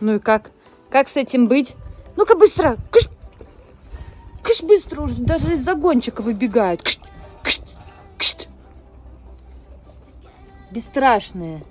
Ну и как? Как с этим быть? Ну-ка быстро! Кыш! Кыш, быстро уже, даже из загончика выбегают. Кыш! Кыш! Кыш! Бесстрашные.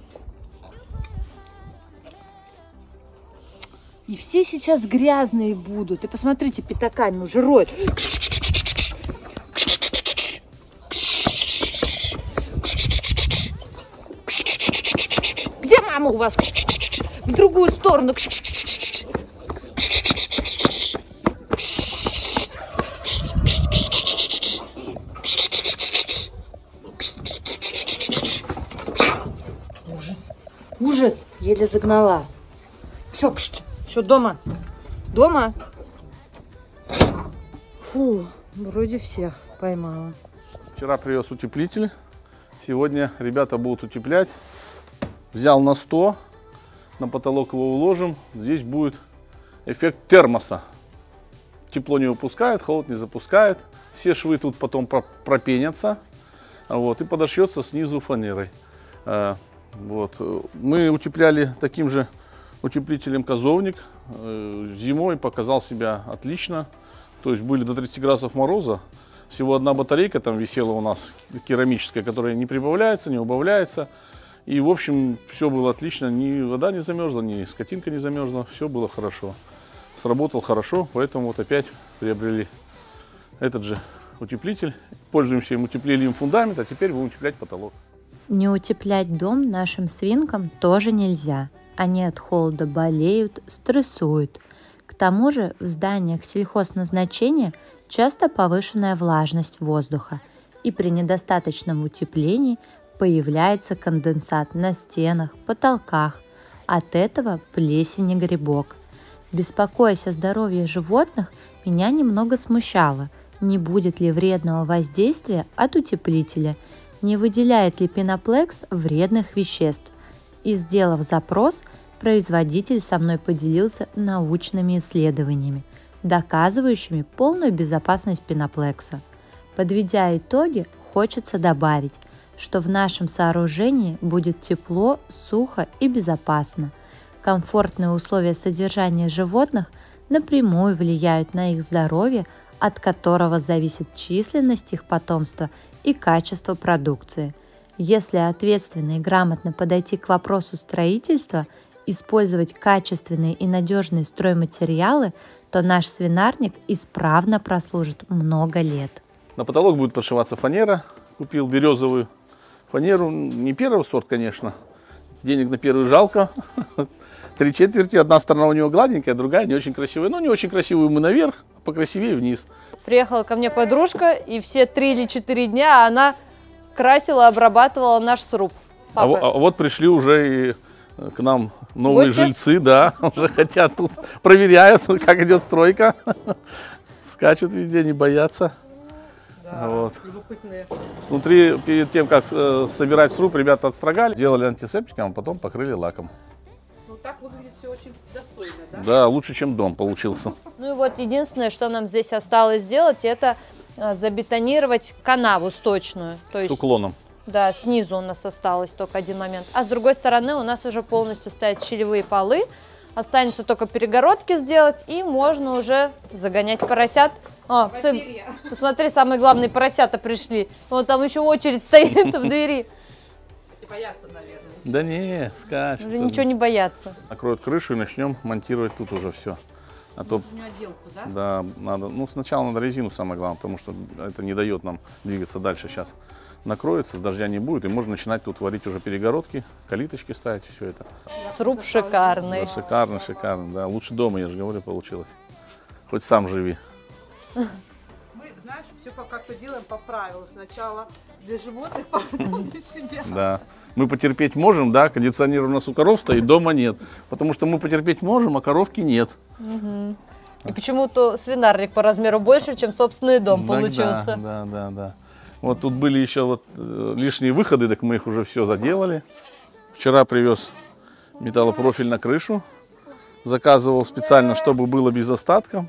И все сейчас грязные будут. И посмотрите, пятаками уже роют. Где мама у вас? В другую сторону. Ужас. Ужас. Еле загнала. Все, дома? Дома? Фу, вроде всех поймала. Вчера привез утеплитель. Сегодня ребята будут утеплять. Взял на 100. На потолок его уложим. Здесь будет эффект термоса. Тепло не выпускает, холод не запускает. Все швы тут потом пропенятся. Вот, и подошьется снизу фанерой. Вот. Мы утепляли таким же утеплителем «Козовник». Зимой показал себя отлично. То есть были до 30 градусов мороза. Всего одна батарейка там висела у нас, керамическая, которая не прибавляется, не убавляется. И, в общем, все было отлично. Ни вода не замерзла, ни скотинка не замерзла. Все было хорошо. Сработал хорошо, поэтому вот опять приобрели этот же утеплитель. Пользуемся им, утеплили им фундамент, а теперь будем утеплять потолок. Не утеплять дом нашим свинкам тоже нельзя. Они от холода болеют, стрессуют. К тому же в зданиях сельхозназначения часто повышенная влажность воздуха, и при недостаточном утеплении появляется конденсат на стенах, потолках. От этого плесень и грибок. Беспокоясь о здоровье животных, меня немного смущало, не будет ли вредного воздействия от утеплителя, не выделяет ли пеноплекс вредных веществ. И, сделав запрос, производитель со мной поделился научными исследованиями, доказывающими полную безопасность пеноплекса. Подведя итоги, хочется добавить, что в нашем сооружении будет тепло, сухо и безопасно. Комфортные условия содержания животных напрямую влияют на их здоровье, от которого зависит численность их потомства и качество продукции. Если ответственно и грамотно подойти к вопросу строительства, использовать качественные и надежные стройматериалы, то наш свинарник исправно прослужит много лет. На потолок будет подшиваться фанера. Купил березовую фанеру. Не первый сорт, конечно. Денег на первый жалко. 3/4. Одна сторона у него гладенькая, другая не очень красивая. Но не очень красивую мы наверх, а покрасивее вниз. Приехала ко мне подружка, и все 3 или 4 дня она красила, обрабатывала наш сруб. А вот пришли уже и к нам новые гости? Жильцы, да, уже хотят тут, проверяют, как идет стройка. Скачут везде, не боятся. Да, вот. Снутри, перед тем, как собирать сруб, ребята отстрогали, делали антисептиком, а потом покрыли лаком. Ну так выглядит все очень достойно, да? Да, лучше, чем дом получился. Ну и вот единственное, что нам здесь осталось сделать, это забетонировать канаву сточную. То есть, с уклоном. Да, снизу у нас осталось только один момент. А с другой стороны у нас уже полностью стоят щелевые полы. Останется только перегородки сделать, и можно уже загонять поросят. Посмотри, самые главные поросята пришли. Вот там еще очередь стоит в двери. Боятся, наверное. Да не, скачут. Уже ничего не боятся. Накроют крышу и начнем монтировать тут уже все. А то, Отделку, да? да, надо, ну сначала надо резину, самое главное, потому что это не дает нам двигаться дальше. Сейчас накроется, дождя не будет, и можно начинать тут варить уже перегородки, калиточки ставить, все это. Сруб шикарный. Да, шикарно, шикарно, да. Лучше дома, я же говорю, получилось. Хоть сам живи. Мы, знаешь, все как-то делаем по правилам. Сначала для животных, потом для себя. Да. Мы потерпеть можем, да, кондиционер у нас у коров стоит, дома нет. Потому что мы потерпеть можем, а коровки нет. Угу. И почему-то свинарник по размеру больше, чем собственный дом получился. Да. Вот тут были еще вот лишние выходы, так мы их уже все заделали. Вчера привез металлопрофиль на крышу. Заказывал специально, чтобы было без остатков.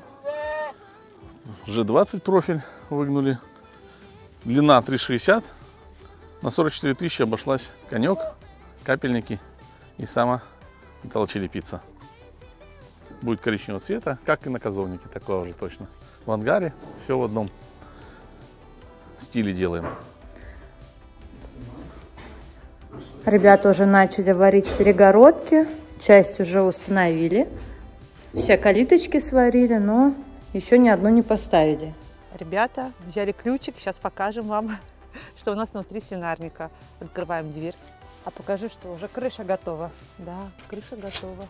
G20 профиль выгнули. Длина 3,60. На 44 тысячи обошлась конек, капельники и сама металлочерепица. будет коричневого цвета, как и на газовнике, такого же точно. В ангаре все в одном стиле делаем. Ребята уже начали варить перегородки, часть уже установили, все калиточки сварили, но еще ни одну не поставили. Ребята взяли ключик, сейчас покажем вам, что у нас внутри свинарника. Открываем дверь. А покажи, что уже крыша готова. Да, крыша готова.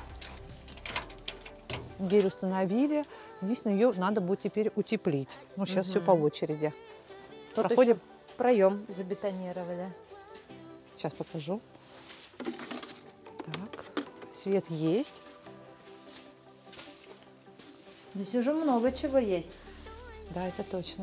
Дверь установили. Единственное, ее надо будет теперь утеплить. Ну, сейчас все по очереди. Тут Проходим. еще проем забетонировали. Сейчас покажу. Так, свет есть. Здесь уже много чего есть. Да, это точно.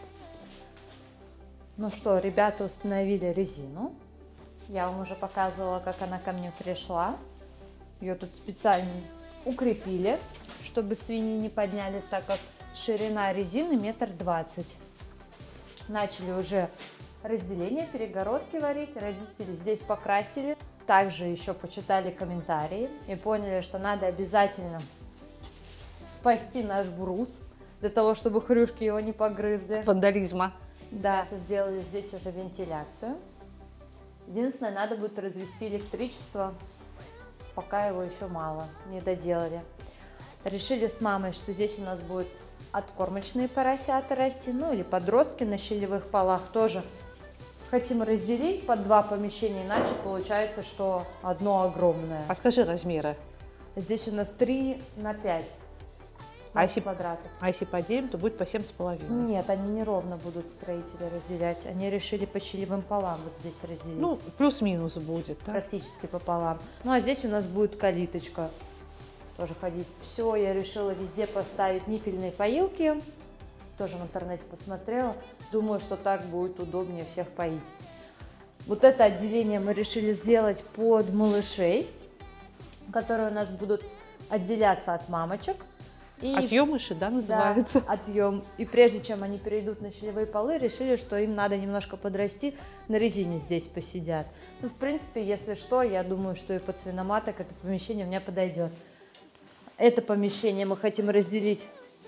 Ну что, ребята установили резину. Я вам уже показывала, как она ко мне пришла. Ее тут специально укрепили, чтобы свиньи не подняли, так как ширина резины 1,20 м. Начали уже разделение, перегородки варить. Родители здесь покрасили. Также еще почитали комментарии и поняли, что надо обязательно спасти наш брус, для того, чтобы хрюшки его не погрызли. Вандализма. Да, сделали здесь уже вентиляцию. Единственное, надо будет развести электричество, пока его еще мало, не доделали. Решили с мамой, что здесь у нас будут откормочные поросята расти, ну или подростки на щелевых полах тоже. Хотим разделить под 2 помещения, иначе получается, что одно огромное. А скажи размеры. Здесь у нас 3 на 5 квадратов. А если поделим, то будет по 7,5. Нет, они неровно будут строители разделять. Они решили по щелевым полам вот здесь разделить. Ну, плюс-минус будет, да? Практически пополам. Ну, а здесь у нас будет калиточка тоже ходить. Все, я решила везде поставить ниппельные поилки. Тоже в интернете посмотрела. Думаю, что так будет удобнее всех поить. Вот это отделение мы решили сделать под малышей, которые у нас будут отделяться от мамочек. И, Отъемыши, да, называется? да, отъем. И прежде чем они перейдут на щелевые полы, решили, что им надо немножко подрасти, на резине здесь посидят. Ну, в принципе, если что, я думаю, что и под свиноматок это помещение у меня подойдет. Это помещение мы хотим разделить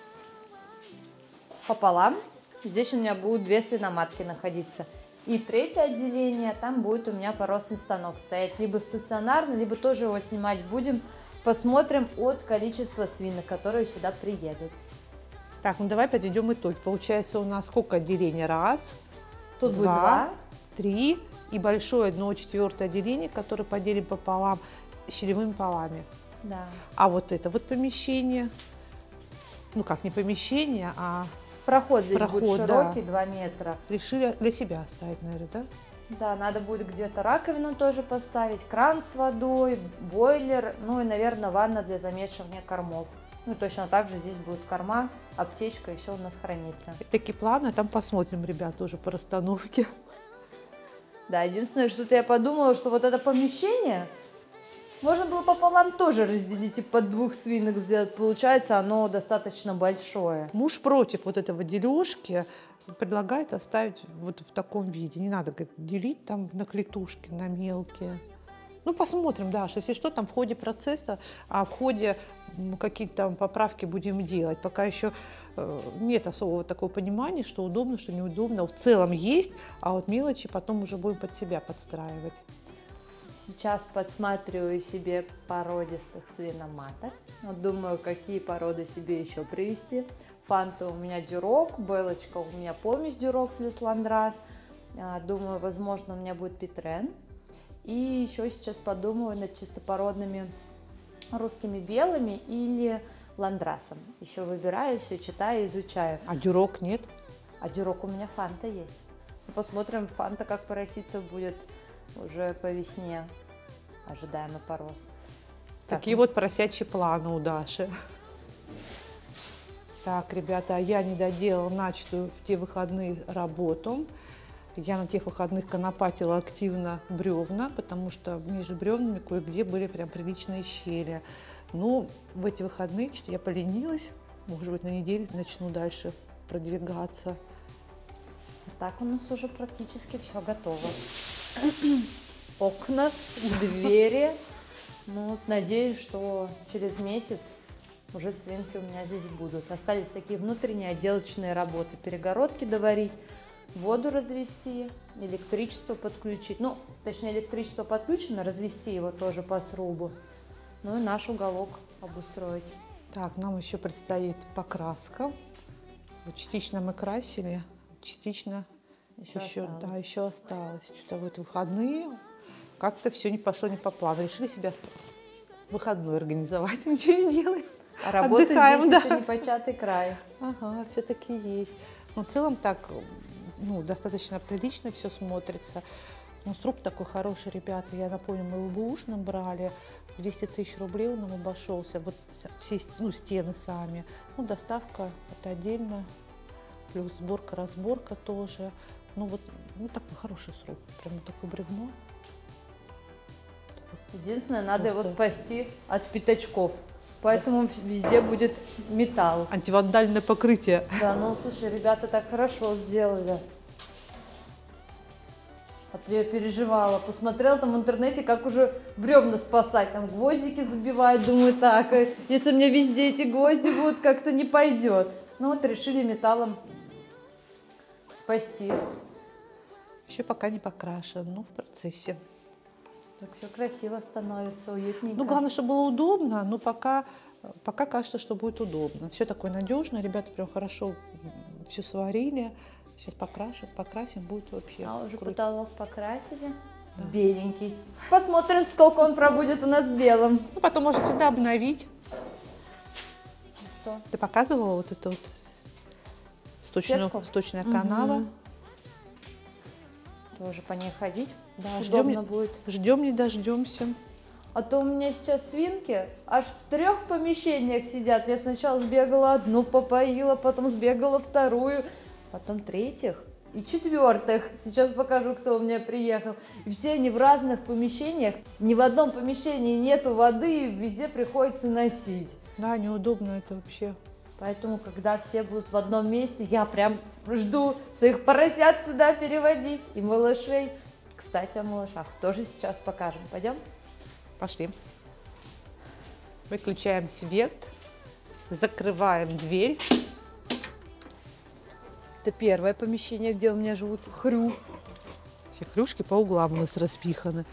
пополам. Здесь у меня будут 2 свиноматки находиться. И третье отделение, там будет у меня поросный станок стоять. Либо стационарно, либо тоже его снимать будем. Посмотрим от количества свинок, которые сюда приедут. Так, ну давай подведем итог. Получается у нас сколько отделений? Раз, Тут будет 2. 3 и большое 1/4 отделение, которое поделим пополам щелевыми полами. Да. А вот это вот помещение, ну как не помещение, а Проход здесь будет проход, широкий, да. 2 метра. Решили для себя оставить, наверное, да? Да, надо будет где-то раковину тоже поставить, кран с водой, бойлер, ну и, наверное, ванна для замешивания кормов. Ну и точно так же здесь будет корма, аптечка и все у нас хранится. Такие планы, там посмотрим, ребята, уже по расстановке. Да, единственное, что-то я подумала, что вот это помещение можно было пополам тоже разделить и под 2 свинок сделать. Получается, оно достаточно большое. Муж против вот этого дележки, предлагает оставить вот в таком виде. Не надо, говорит, делить там на клетушки, на мелкие. Ну, посмотрим, да, что если что, там в ходе процесса, а в ходе какие-то там поправки будем делать. Пока еще нет особого такого понимания, что удобно, что неудобно. В целом есть, а вот мелочи потом уже будем под себя подстраивать. Сейчас подсматриваю себе породистых свиноматок. Вот думаю, какие породы себе еще привести. Фанта у меня дюрок, Белочка у меня помесь дюрок плюс ландрас. Думаю, возможно, у меня будет питрен. И еще сейчас подумаю над чистопородными русскими белыми или ландрасом. Еще выбираю, все читаю, изучаю. А дюрок нет? А дюрок у меня фанта есть. Посмотрим, фанта как пороситься будет уже по весне. Ожидаемый порос. Такие вот поросячьи планы у Даши. Так, ребята, я не доделала начатую в те выходные работу. Я на тех выходных конопатила активно бревна, потому что между бревнами кое-где были прям приличные щели. Ну, в эти выходные что-то я поленилась. Может быть, на неделе начну дальше продвигаться. Так у нас уже практически все готово. Окна, двери. Ну, вот надеюсь, что через месяц уже свинки у меня здесь будут. Остались такие внутренние отделочные работы. Перегородки доварить, воду развести, электричество подключить. Ну, точнее, электричество подключено, развести его тоже по срубу. Ну и наш уголок обустроить. Так, нам еще предстоит покраска. Вот частично мы красили, частично еще осталось. Что-то вот выходные как-то все не пошло не по плану. Решили себе выходной организовать, ничего не делаем. А работа отдыхаем, здесь да. еще непочатый край. Ага, все-таки есть. Но в целом так, ну, достаточно прилично все смотрится. Ну, сруб такой хороший, ребята. Я напомню, мы его бэушным брали. 200 тысяч рублей он нам обошелся. Вот все стены сами. Ну, доставка это отдельно. Плюс сборка, разборка тоже. Ну, вот такой хороший сруб. Прям такое бревно. Единственное, надо Просто. его спасти от пятачков. Поэтому везде будет металл. Антивандальное покрытие. Да, ну слушай, ребята так хорошо сделали. А то я переживала. Посмотрела там в интернете, как уже бревна спасать. Там гвоздики забивают. Думаю, так, если у меня везде эти гвозди будут, как-то не пойдет. Ну вот решили металлом спасти. Еще пока не покрашен, но в процессе. Так все красиво становится, уютненько. Ну, главное, чтобы было удобно, но пока кажется, что будет удобно. Все такое надежное, ребята прям хорошо все сварили. Сейчас покрасим, будет вообще А уже круто. потолок покрасили. Да. Беленький. Посмотрим, сколько он пробудет у нас белым. Ну, потом можно всегда обновить. Что? Ты показывала вот это вот Сетку? сточная канава? Мгм. Тоже по ней ходить. Да, Удобно будет. ждем не дождемся. А то у меня сейчас свинки аж в 3 помещениях сидят. Я сначала сбегала одну, попоила, потом сбегала вторую, потом 3-х и 4-х. Сейчас покажу, кто у меня приехал. И все они в разных помещениях. Ни в одном помещении нету воды, везде приходится носить. Да, неудобно это вообще. Поэтому, когда все будут в одном месте, я прям жду своих поросят сюда переводить и малышей. Кстати, о малышах тоже сейчас покажем. Пойдем? Пошли. Выключаем свет, закрываем дверь. Это первое помещение, где у меня живут хрю. Все хрюшки по углам у нас распиханы.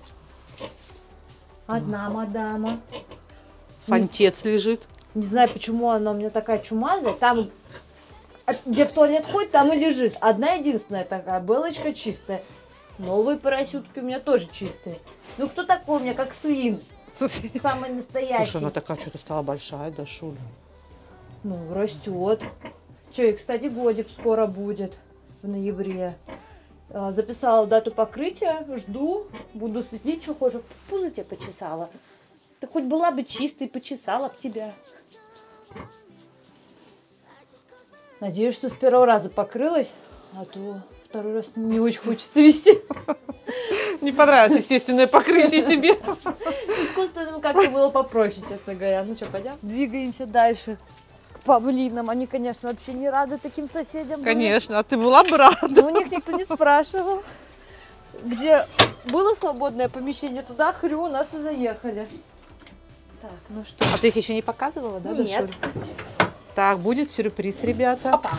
Одна мадама. Фантец лежит. Не знаю, почему она у меня такая чумазая. Там, где в туалет ходит, там и лежит. Одна единственная такая, белочка чистая. Новые поросютки у меня тоже чистые. Ну кто такой у меня, как свин? Самый настоящий. Слушай, она такая что-то стала большая, да, Шуля? Ну, растет. Че, и, кстати, годик скоро будет, в ноябре. Записала дату покрытия, жду, буду следить, что хуже. Пузо тебе почесала. Ты хоть была бы чистой, почесала б тебя. Надеюсь, что с первого раза покрылась, а то второй раз не очень хочется вести. Не понравилось естественное покрытие тебе. Искусственным как-то было попроще, честно говоря. Ну что, пойдем? Двигаемся дальше к павлинам. Они, конечно, вообще не рады таким соседям. Конечно, а ты была бы рада. Но у них никто не спрашивал. Где было свободное помещение, туда хрю у нас и заехали. Так, ну что? А ты их еще не показывала, да? Нет. Дашуль? Так, будет сюрприз, ребята. Опа.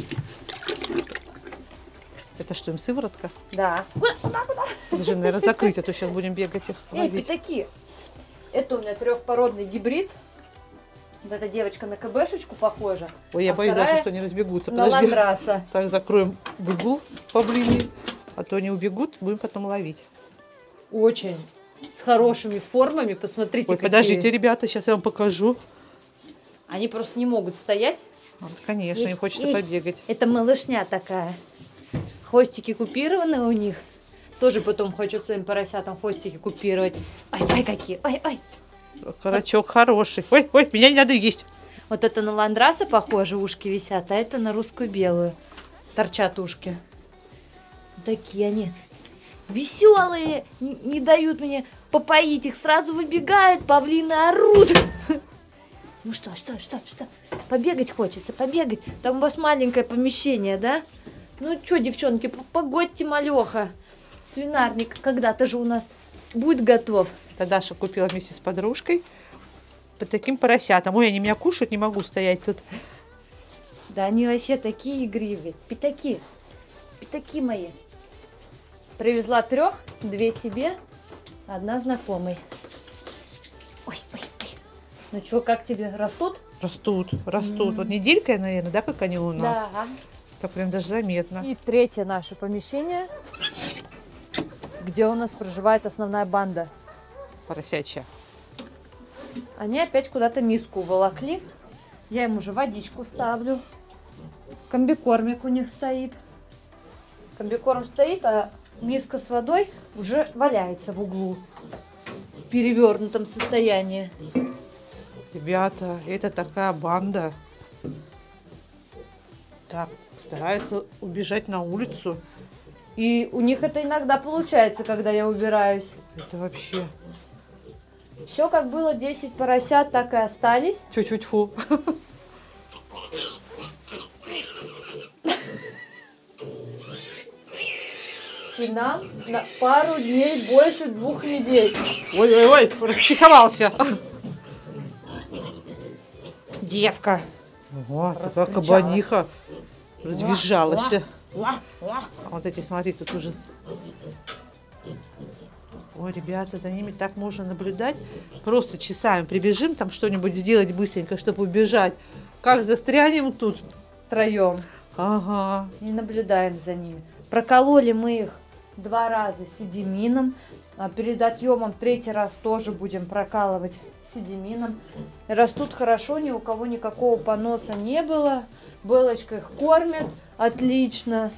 Это что, им сыворотка? Да. Куда? Даже, наверное, закрыть, а то сейчас будем бегать их Эй, ловить. пятаки. Это у меня 3-породный гибрид. Вот эта девочка на КБшечку похожа. Ой, я а боюсь вторая даже, что они разбегутся. на Подожди. ландраса. Так, закроем в угол поближе, а то они убегут, будем потом ловить. Очень. С хорошими формами. Посмотрите, Ой, какие. подождите, ребята, сейчас я вам покажу. Они просто не могут стоять. Вот, конечно, им хочется побегать. Это малышня такая. Хвостики купированы у них. Тоже потом хочу своим поросятам хвостики купировать. Ой, какие. Ой. Карачок хороший. Ой, меня не надо есть. Вот это на ландраса похоже, ушки висят, а это на русскую белую. Торчат ушки. Такие они. Веселые. Не дают мне попоить их. Сразу выбегают, павлины орут. Ну что? Побегать хочется, побегать. Там у вас маленькое помещение, да? Ну что, девчонки, погодьте, малеха. Свинарник когда-то же у нас будет готов. Это Даша купила вместе с подружкой. под таким поросятам. Ой, они меня кушают, не могу стоять тут. Да они вообще такие игривые. Пятаки. Пятаки мои. Привезла 3, 2 себе, 1 знакомой. Ой, ой, ой. Ну что, как тебе? Растут? Растут, растут. Вот неделька, наверное, да, как они у нас? Да. Так прям даже заметно. И 3 наше помещение, где у нас проживает основная банда. Поросячья. Они опять куда-то миску волокли. Я им уже водичку ставлю. Комбикормик у них стоит. Комбикорм стоит, а миска с водой уже валяется в углу. В перевернутом состоянии. Ребята, это такая банда. Так, стараются убежать на улицу. И у них это иногда получается, когда я убираюсь. Это вообще... Все как было, 10 поросят, так и остались. Тю-тю-тьфу. И нам на пару дней больше 2 недель. Ой-ой-ой, расчиховался. Девка. Ого, такая Раскричалась. кабаниха. Развизжалась. Ла, ла. А вот эти, смотри, тут уже... Ой, ребята, за ними так можно наблюдать. Просто часами прибежим, там что-нибудь сделать быстренько, чтобы убежать. Как застрянем тут. Втроем. Ага. И наблюдаем за ними. Прокололи мы их 2 раза седимином. А перед отъемом 3-й раз тоже будем прокалывать седимином. Растут хорошо, ни у кого никакого поноса не было. Белочка их кормит отлично.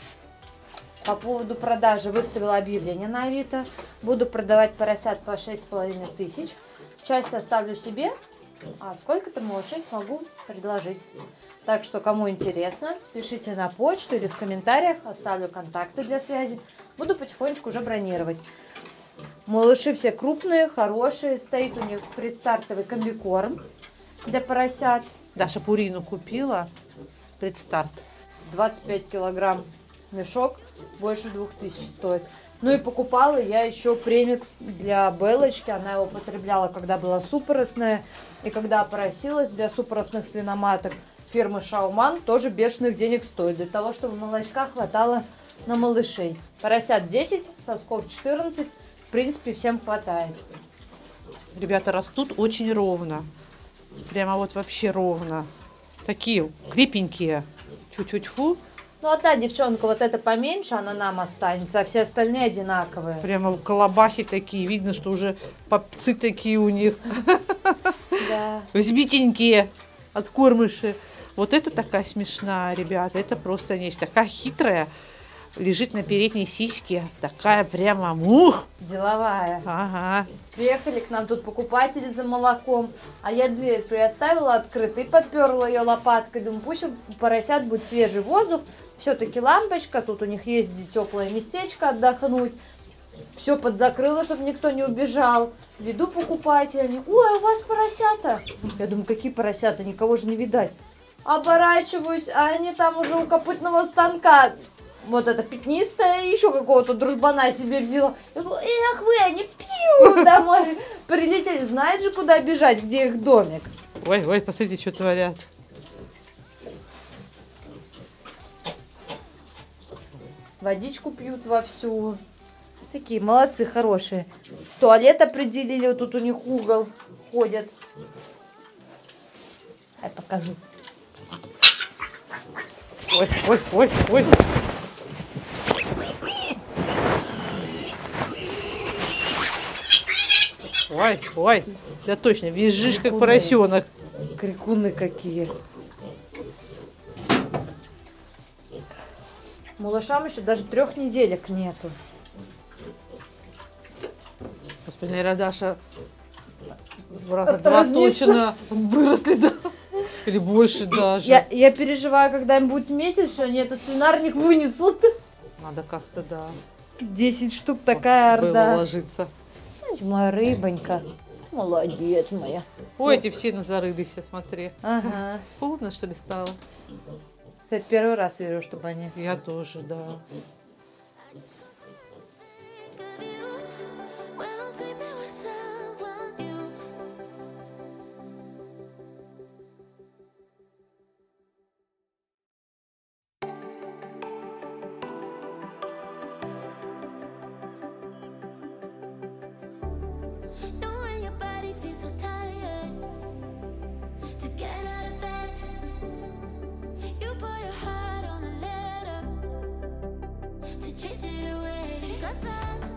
По поводу продажи выставила объявление на Авито. Буду продавать поросят по 6500. Часть оставлю себе, а сколько-то малышей смогу предложить. Так что, кому интересно, пишите на почту или в комментариях, оставлю контакты для связи. Буду потихонечку уже бронировать. Малыши все крупные, хорошие. Стоит у них предстартовый комбикорм для поросят. Даша Пурину купила. Предстарт. 25 килограмм мешок, больше 2000 стоит. Ну и покупала я еще премикс для Белочки. Она его потребляла, когда была супоросная. И когда опоросилась для супоросных свиноматок фирмы Шауман, тоже бешеных денег стоит. Для того, чтобы молочка хватало на малышей. Поросят 10, сосков 14. В принципе, всем хватает. Ребята растут очень ровно. Прямо вот вообще ровно. Такие крепенькие. Тю-тю-тьфу. Ну, одна девчонка, вот эта поменьше, она нам останется, а все остальные одинаковые. Прямо колобахи такие. Видно, что уже попцы такие у них. Да. Взбитенькие откормыши. Вот это такая смешная, ребята. Это просто нечто. Такая хитрая. Лежит на передней сиське. Такая прямо мух. Деловая. Ага. Приехали к нам тут покупатели за молоком, а я дверь приоставила открытой, подперла ее лопаткой. Думаю, пусть у поросят будет свежий воздух. Все-таки лампочка, тут у них есть теплое местечко отдохнуть. Все подзакрыла, чтобы никто не убежал. Веду покупателя, они: ой, у вас поросята. Я думаю, какие поросята, никого же не видать. Оборачиваюсь, а они там уже у копытного станка. Вот эта пятнистая, еще какого-то дружбана себе взяла. Я говорю: эх вы, они пью домой прилетели. Знают же, куда бежать, где их домик. Ой, ой, посмотрите, что творят. Водичку пьют вовсю. Такие молодцы, хорошие. Туалет определили, вот тут у них угол ходят. Я покажу. Ой, ой, ой, ой. Ой, ой, да точно, визжишь, как поросенок. Крикуны какие. Малышам еще даже 3 неделек нету. Господи, наверное, Даша в раза Как-то 2 разнится. точно выросли, да. Или больше даже. Я переживаю, когда им будет месяц, что они этот свинарник вынесут. Надо как-то, да, 10 штук, такая было орда. ложиться. Моя рыбонька. Молодец моя. Ой, эти все зарылись, смотри. Ага. Холодно, что ли, стало? Это первый раз вижу, чтобы они... Я тоже, да. When I'm sleeping with someone new, sun.